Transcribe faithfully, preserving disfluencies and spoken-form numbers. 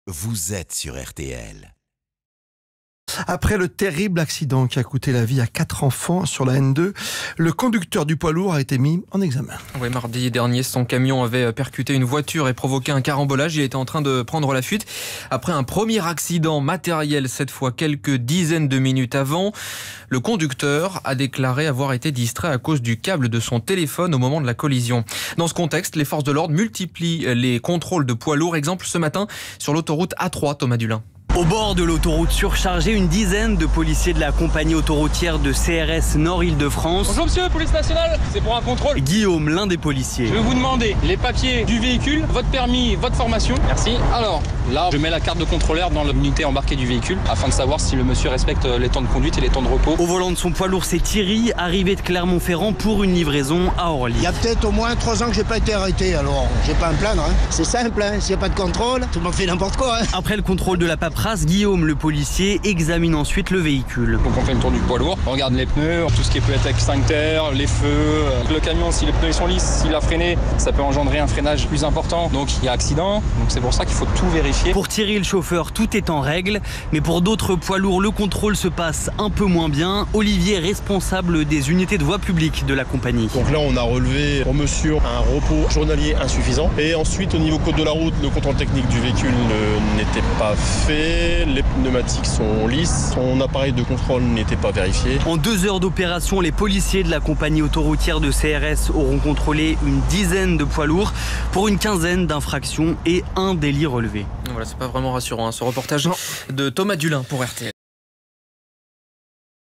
vous êtes sur R T L. Après le terrible accident qui a coûté la vie à quatre enfants sur la N deux, le conducteur du poids lourd a été mis en examen. Oui, mardi dernier, son camion avait percuté une voiture et provoqué un carambolage. Il était en train de prendre la fuite. Après un premier accident matériel, cette fois quelques dizaines de minutes avant, le conducteur a déclaré avoir été distrait à cause du câble de son téléphone au moment de la collision. Dans ce contexte, les forces de l'ordre multiplient les contrôles de poids lourds. Exemple ce matin sur l'autoroute A trois, Thomas Dulin. Au bord de l'autoroute surchargée, une dizaine de policiers de la compagnie autoroutière de C R S Nord-Île-de-France. Bonjour monsieur, police nationale, c'est pour un contrôle. Guillaume, l'un des policiers. Je vais vous demander les papiers du véhicule, votre permis, votre formation. Merci. Alors, là, je mets la carte de contrôleur dans l'unité embarquée du véhicule afin de savoir si le monsieur respecte les temps de conduite et les temps de repos. Au volant de son poids lourd, c'est Thierry, arrivé de Clermont-Ferrand pour une livraison à Orly. Il y a peut-être au moins trois ans que j'ai pas été arrêté, alors j'ai pas à me plaindre. Hein. C'est simple, hein. S'il n'y a pas de contrôle, tout le monde fait n'importe quoi. Hein. Après le contrôle de la paperasse, Guillaume, le policier, examine ensuite le véhicule. Donc on fait le tour du poids lourd, on regarde les pneus, tout ce qui peut être extincteur, les feux. Le camion, si les pneus sont lisses, s'il a freiné, ça peut engendrer un freinage plus important. Donc il y a accident, donc c'est pour ça qu'il faut tout vérifier. Pour Thierry, le chauffeur, tout est en règle, mais pour d'autres poids lourds, le contrôle se passe un peu moins bien. Olivier est responsable des unités de voie publique de la compagnie. Donc là, on a relevé pour monsieur un repos journalier insuffisant. Et ensuite, au niveau code de la route, le contrôle technique du véhicule n'était pas fait. Les pneumatiques sont lisses. Son appareil de contrôle n'était pas vérifié. En deux heures d'opération, les policiers de la compagnie autoroutière de C R S auront contrôlé une dizaine de poids lourds pour une quinzaine d'infractions et un délit relevé. Voilà, c'est pas vraiment rassurant hein, ce reportage non. de Thomas Dulin pour R T L.